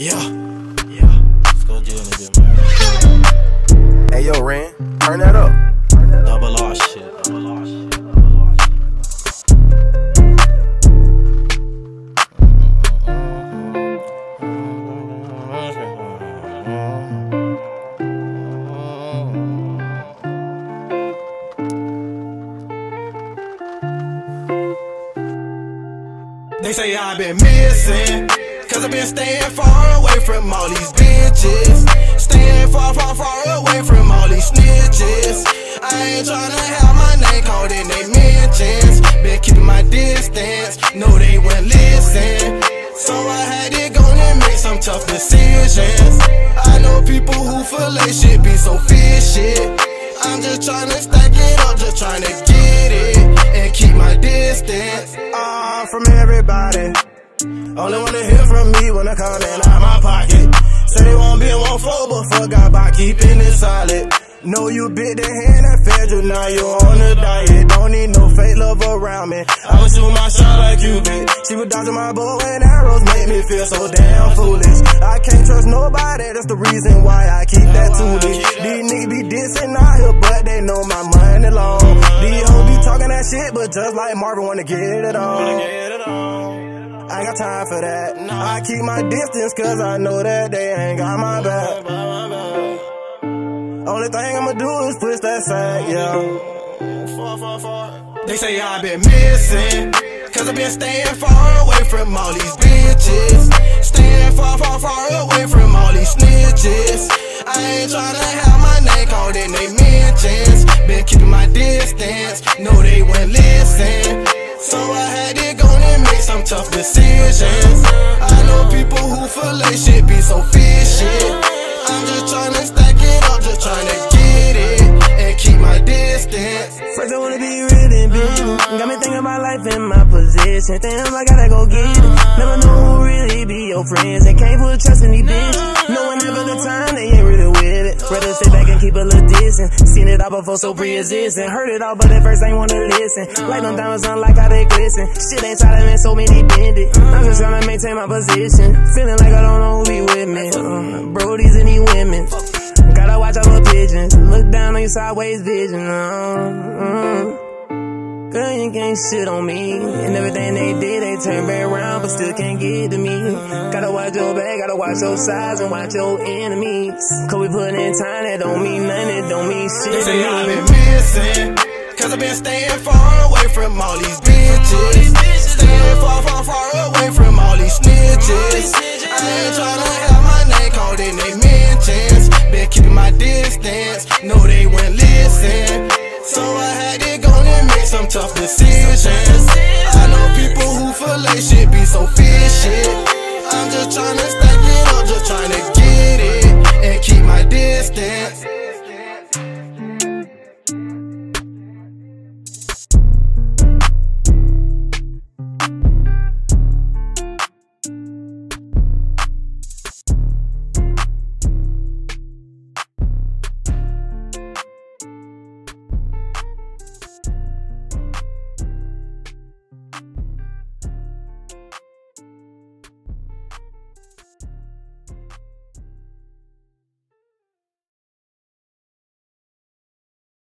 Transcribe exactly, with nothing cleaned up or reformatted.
Yeah, yeah. Skoe G in the man. Hey yo, Ren, turn that up. Double R shit. Double R shit. They say I've been missing, cause I've been staying far away from all these bitches. Staying far, far, far away from all these snitches. I ain't tryna have my name called in they mentions. Been keeping my distance, know they wouldn't listen. So I had to go and make some tough decisions. I know people who feel they shit be so fishy. I'm just tryna stack it up, just tryna get it and keep my distance. Ah, uh, from everybody. Only wanna hear from me when I come in out my pocket. Say they won't be one flow, but forgot about keeping it solid. Know you bit the hand that fed you, now you on a diet. Don't need no fake love around me. I was shooting my shot like you, bitch. She was dodging my bow and arrows, make me feel so damn foolish. I can't trust nobody, that's the reason why I keep that toolish. These niggas be dissing out here, but they know my money long. These hoes be talking that shit, but just like Marvin wanna get it on. I ain't got time for that. I keep my distance cause I know that they ain't got my back. Only thing I'ma do is push that sack, yeah. They say I've been missing, cause I've been staying far away from all these bitches. Staying far, far, far away from all these snitches. I ain't tryna have my name called in they mentions. Been keeping my distance, know they wouldn't listen. So I had to go and make some tough decisions. I know people who feel they shit be so fishy. I'm just tryna stack it up, just tryna get it and keep my distance. First I wanna be real and busy. Got me thinking about life in my position. Damn, I gotta go get it. Never know who really be your friends and can't put trust in these bitches. Knowing never the time, they ain't really with it. Rather sit back and keep a little distance. Seen it all before, so pre-existing. Heard it all, but at first ain't wanna listen. Like them diamonds, on like how they glisten. Shit ain't tight, man, so many bended. I'm just tryna maintain my position. Feeling like I don't know who be with me. Uh, Brodies and these women. Gotta watch out for pigeons. Look down on your sideways vision. Uh, uh. Girl, you can't shit on me. And everything they did, they turn back around, but still can't get to me. Gotta watch your back, gotta watch your sides and watch your enemies. Cause we put in time, that don't mean nothing, it don't mean shit. They say I've been missing, cause I've been staying far away from all these bitches. Staying far, far, far away from all these snitches. I ain't tryna have my name called in they mentions. Been keeping my distance, know they wouldn't listen. So I had to go and make some tough decisions. I know people who feel they shit be so fishy. I'm just tryna stack it up, just tryna get it and keep my distance.